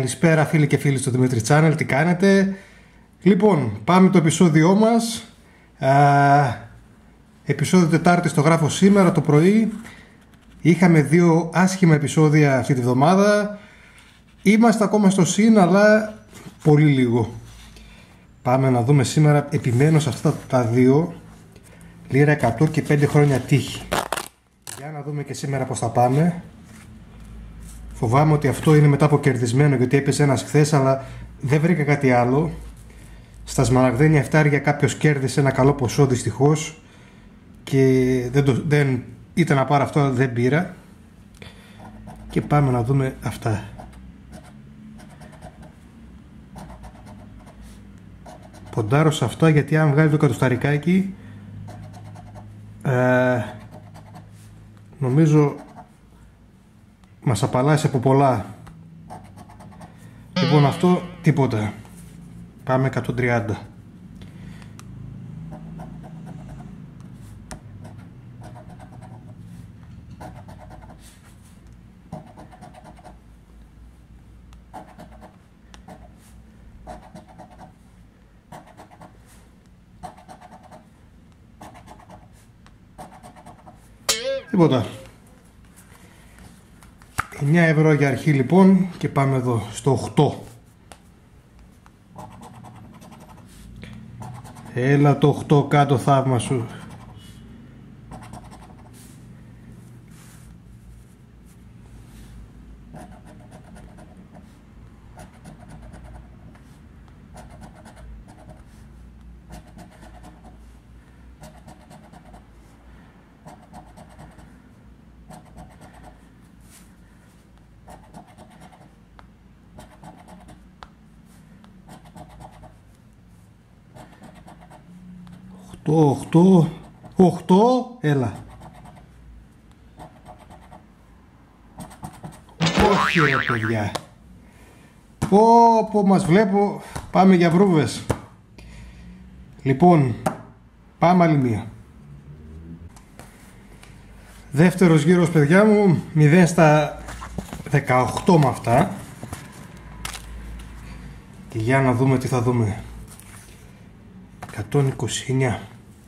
Καλησπέρα φίλοι και φίλοι στο Δημήτρη Channel, τι κάνετε? Λοιπόν, πάμε το επεισόδιό μας. Επεισόδιο Τετάρτης το γράφω σήμερα το πρωί. Είχαμε δύο άσχημα επεισόδια αυτή τη βδομάδα. Είμαστε ακόμα στο συν, αλλά πολύ λίγο. Πάμε να δούμε σήμερα, επιμένω σε αυτά τα δύο. Λίρα 100 και 5 χρόνια τύχη. Για να δούμε και σήμερα πως θα πάμε. Φοβάμαι ότι αυτό είναι μετά από κερδισμένο, γιατί έπαιζε ένας χθες, αλλά δεν βρήκα κάτι άλλο. Στα σμαραγδένια φτάρια κάποιος κέρδισε ένα καλό ποσό δυστυχώς και δεν ήταν να πάρω αυτό, αλλά δεν πήρα. Και πάμε να δούμε αυτά. Ποντάρω σε αυτά, γιατί αν βγάλει το εκατοσταρικάκι νομίζω μας απαλλάσσει από πολλά. Λοιπόν, αυτό τίποτα. Πάμε 130. Τίποτα. 9 ευρώ για αρχή λοιπόν και πάμε εδώ στο 8. Έλα το 8 κάτω, θαύμα σου. Το 8, έλα. Όχι ρε παιδιά. Πω μας βλέπω, πάμε για βρούβες. Λοιπόν, πάμε άλλη μία. Δεύτερος γύρος παιδιά μου, 0 στα 18 με αυτά. Και για να δούμε τι θα δούμε. 129.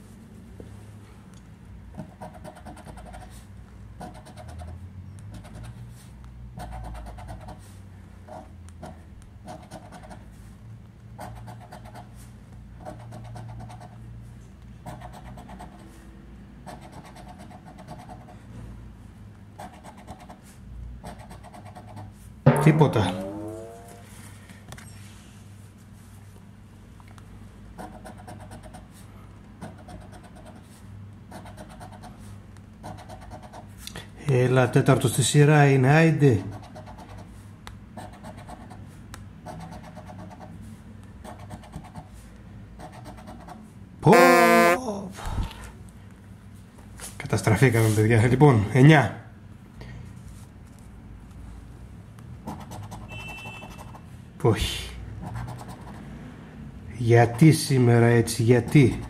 Τίποτα. Έλα, τέταρτο στη σειρά είναι, άιντε. Πω. Καταστραφήκαμε παιδιά. Λοιπόν, 9. Όχι. Γιατί σήμερα έτσι, γιατί?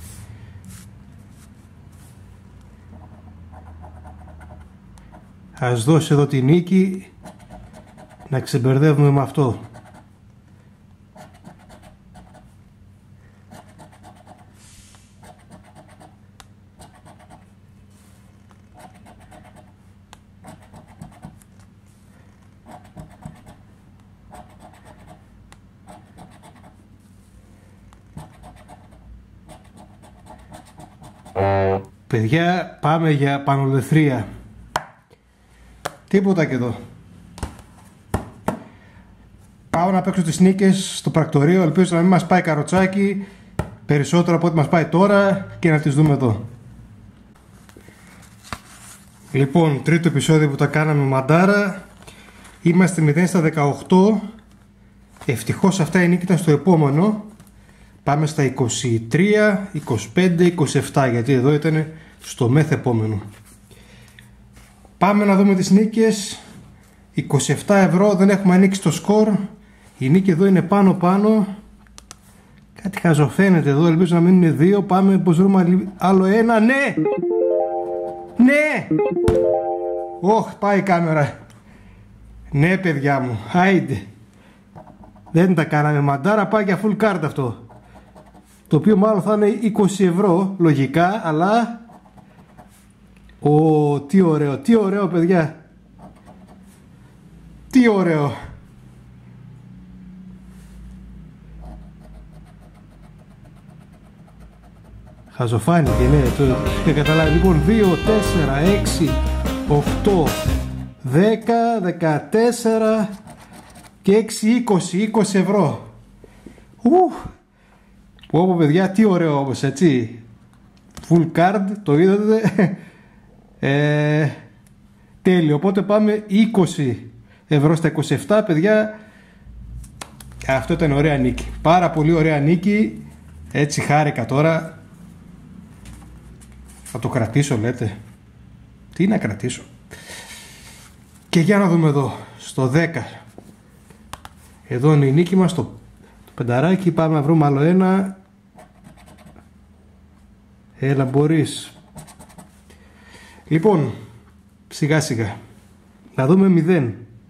Ας δώσει εδώ τη νίκη, να ξεμπερδεύουμε με αυτό. Παιδιά, πάμε για πανολεθρία. Τίποτα και εδώ. Πάω να παίξω τις νίκες στο πρακτορείο. Ελπίζω να μην μας πάει καροτσάκι περισσότερο από ό,τι μας πάει τώρα και να τις δούμε εδώ. Λοιπόν, τρίτο επεισόδιο που τα κάναμε μαντάρα. Είμαστε 0 στα 18. Ευτυχώς αυτά η νίκη ήταν στο επόμενο. Πάμε στα 23, 25, 27, γιατί εδώ ήταν στο μεθεπόμενο. Πάμε να δούμε τις νίκες. 27 ευρώ, δεν έχουμε ανοίξει το σκορ. Η νίκη εδώ είναι πάνω. Κάτι χαζοφαίνεται εδώ, ελπίζω να μείνουν δύο. Πάμε, πως βρούμε άλλο ένα. Ναι! Ναι! Ωχ, πάει η κάμερα. Ναι παιδιά μου, άιντε. Δεν τα κάναμε μαντάρα, πάει για full card αυτό. Το οποίο μάλλον θα είναι 20 ευρώ λογικά, αλλά... τι ωραίο παιδιά. Τι ωραίο. Χαζοφάνηκε, ναι, το είχα καταλάβει. Λοιπόν, 2, 4, 6, 8, 10, 14 και 6, 20 ευρώ. Πω παιδιά, τι ωραίο όμως, έτσι. Full card, το είδατε. Τέλειο, οπότε πάμε 20 ευρώ στα 27, παιδιά. Αυτό ήταν ωραία νίκη. Πάρα πολύ ωραία νίκη. Έτσι χάρηκα τώρα. Θα το κρατήσω, λέτε. Τι να κρατήσω. Και για να δούμε εδώ, στο 10. Εδώ είναι η νίκη μας, το πενταράκι. Πάμε να βρούμε άλλο ένα. Έλα, μπορείς. Λοιπόν, σιγά σιγά. Να δούμε 0.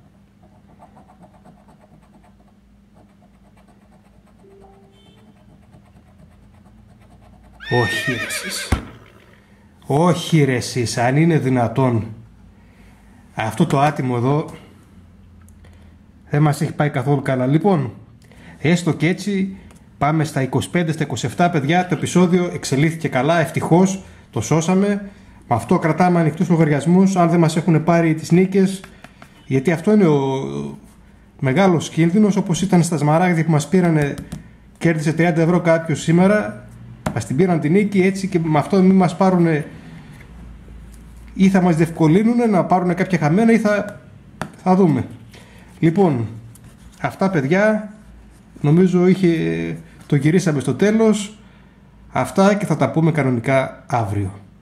Όχι ρε εσείς. Όχι ρε εσείς, αν είναι δυνατόν. Αυτό το άτιμο εδώ δεν μας έχει πάει καθόλου καλά. Λοιπόν, έστω και έτσι πάμε στα 25, στα 27 παιδιά. Το επεισόδιο εξελίχθηκε καλά, ευτυχώς το σώσαμε. Με αυτό κρατάμε ανοιχτούς λογαριασμούς, αν δεν μας έχουν πάρει τις νίκες. Γιατί αυτό είναι ο μεγάλος κίνδυνος, όπως ήταν στα σμαράγδια που μας πήρανε, κέρδισε 30 ευρώ κάποιος σήμερα. Μας την πήραν την νίκη, έτσι και με αυτό μην μας πάρουν, ή θα μας διευκολύνουν να πάρουν κάποια χαμένα ή θα δούμε. Λοιπόν, αυτά παιδιά, νομίζω το γυρίσαμε στο τέλος. Αυτά και θα τα πούμε κανονικά αύριο.